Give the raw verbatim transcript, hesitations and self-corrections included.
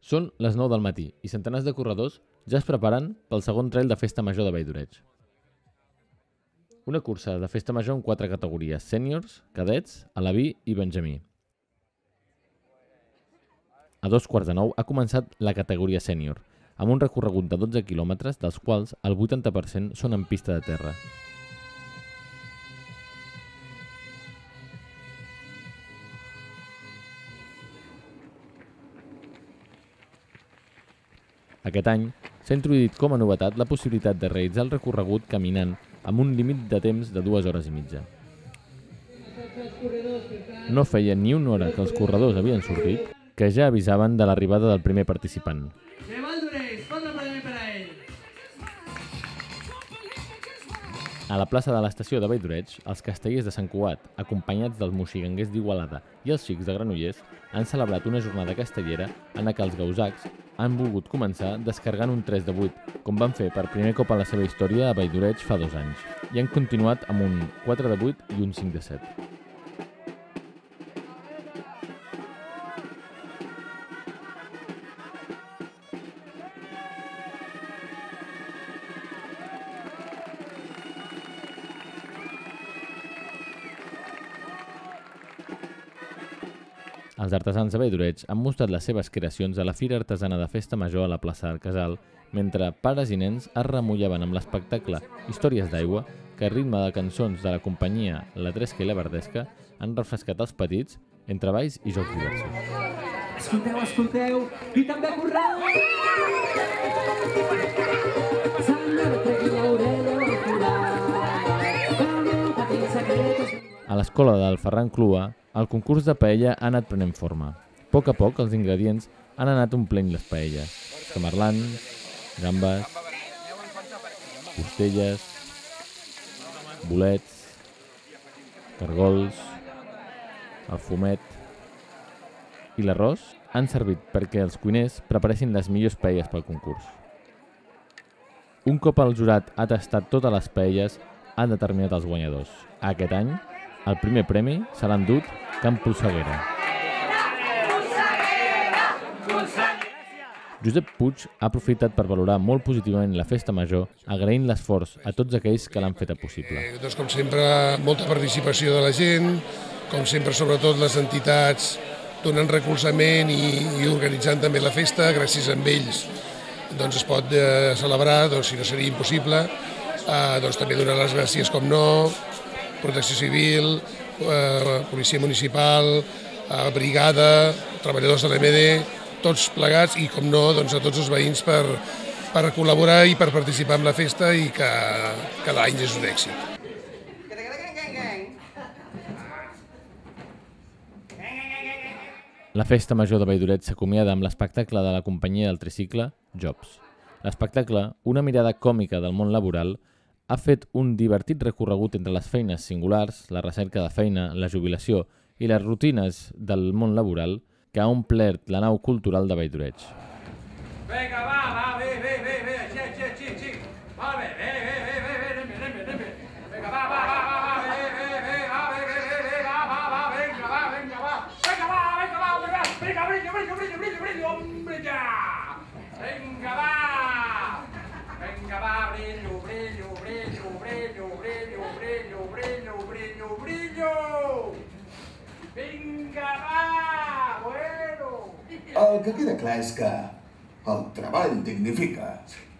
Són les nou del matí i centenars de corredors ja es preparen pel segon trail de Festa Major de Vall d'Oreig. Una cursa de Festa Major en quatre categories: sèniors, cadets, alabí i benjamí. A dos quarts de nou ha començat la categoria sènior, amb un recorregut de dotze quilòmetres, dels quals el vuitanta per cent són en pista de terra. Aquest any s'ha introduït com a novetat la possibilitat de realitzar el recorregut caminant amb un límit de temps de dues hores i mitja. No feia ni una hora que els corredors havien sortit que ja avisaven de l'arribada del primer participant. A la plaça de l'estació de Vall d'Oreig, els castellers de Sant Cugat, acompanyats dels moxiganguers d'Igualada i els xics de Granollers, han celebrat una jornada castellera en la que els gausacs han volgut començar descarregant un tres de vuit, com van fer per primer cop a la seva història a Vall d'Oreig fa dos anys, i han continuat amb un quatre de vuit i un cinc de set. Els artesans de Vall d'Oreig han mostrat les seves creacions a la Fira Artesana de Festa Major a la plaça del Casal, mentre pares i nens es remullaven amb l'espectacle Històries d'aigua, que a ritme de cançons de la companyia La Tresca i la Verdesca han refrescat els petits entre balls i jocs diversos. Escolteu, escolteu, i també correu! A l'escola del Ferran Clua, el concurs de paella ha anat prenent forma. A poc a poc, els ingredients han anat omplint les paelles. Camarlans, gambes, costelles, bolets, cargols, el fumet i l'arròs han servit perquè els cuiners preparessin les millors paelles pel concurs. Un cop el jurat ha tastat totes les paelles, han determinat els guanyadors. Aquest any, el primer premi se l'ha endut Camp Polseguera. Josep Puig ha aprofitat per valorar molt positivament la Festa Major, agraint l'esforç a tots aquells que l'han feta possible. Eh, doncs, com sempre, molta participació de la gent, com sempre, sobretot les entitats donant recolzament i, i organitzant també la festa. Gràcies a ells doncs, es pot eh, celebrar, doncs, si no seria impossible. Eh, doncs, també donar les gràcies, com no, Protecció Civil, eh, Policia Municipal, eh, Brigada, treballadors de l'E M D, tots plegats i, com no, doncs, a tots els veïns per, per col·laborar i per participar en la festa i que cada any és un èxit. La Festa Major de Vall d'Oreig s'acomiada amb l'espectacle de la companyia del tricicle Jobs. L'espectacle, una mirada còmica del món laboral, ha fet un divertit recorregut entre les feines singulars, la recerca de feina, la jubilació i les rutines del món laboral que ha omplert la nau cultural de Vall d'Oreig. Vinga, va, va, bé, bé, bé, bé, xic, xic, xic, xic. Molt bé, bé, bé, bé, bé, bé, anem bé, anem bé, anem bé. Vinga, va, va, va, va, va, bé, bé, bé, va, bé, bé, bé, bé, va, va, va, vinga, va, vinga, va. Vinga, va, vinga, va, vinga, va. Vinga, brillo, brillo, brillo, brillo, brillo, hombre, ja. Vinga, va. Vinga, va, brillo, brillo, brillo, brillo, brillo, brillo, brillo, brillo, brillo. Vinga, va, bueno. El que queda clar és que el treball dignifica.